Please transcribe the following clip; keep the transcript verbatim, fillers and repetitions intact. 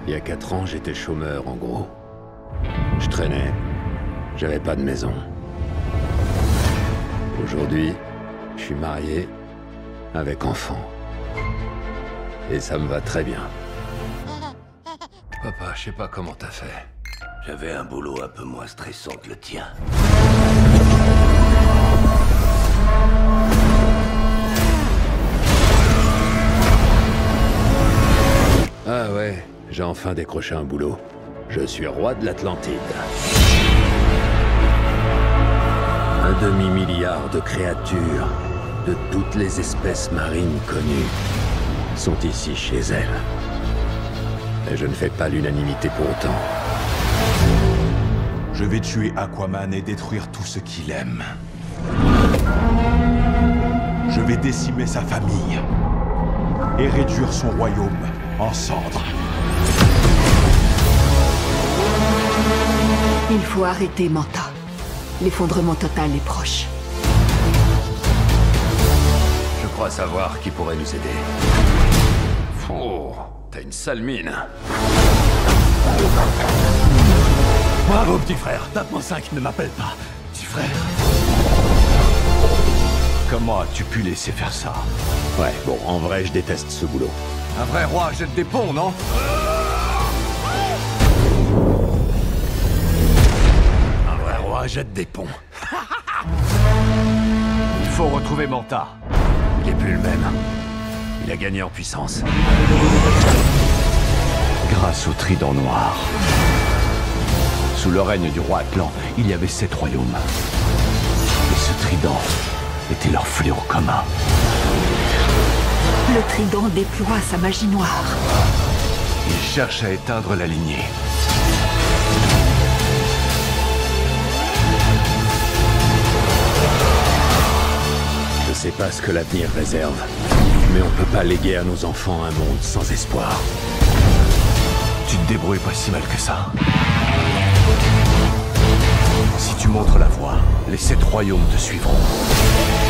Il y a quatre ans, j'étais chômeur, en gros. Je traînais. J'avais pas de maison. Aujourd'hui, je suis marié, avec enfant. Et ça me va très bien. Papa, je sais pas comment t'as fait. J'avais un boulot un peu moins stressant que le tien. Ah ouais, j'ai enfin décroché un boulot. Je suis roi de l'Atlantide. Un demi-milliard de créatures, de toutes les espèces marines connues, sont ici chez elles. Et je ne fais pas l'unanimité pour autant. Je vais tuer Aquaman et détruire tout ce qu'il aime. Je vais décimer sa famille et réduire son royaume en cendres. Il faut arrêter Manta. L'effondrement total est proche. Je crois savoir qui pourrait nous aider. Oh, t'as une sale mine. Bravo, petit frère. Tapement cinq, ne m'appelle pas. Petit frère. Comment as-tu pu laisser faire ça? Ouais, bon, en vrai, je déteste ce boulot. Un vrai roi jette des ponts, non? Un vrai roi jette des ponts. Il faut retrouver Manta. Il est plus le même. Il a gagné en puissance. Grâce au Trident Noir. Sous le règne du roi Atlan, il y avait sept royaumes. Et ce trident était leur fléau commun. Le trident déploie sa magie noire. Il cherche à éteindre la lignée. Je sais pas ce que l'avenir réserve, mais on peut pas léguer à nos enfants un monde sans espoir. Tu te débrouilles pas si mal que ça. Si tu montres la voie, les sept royaumes te suivront.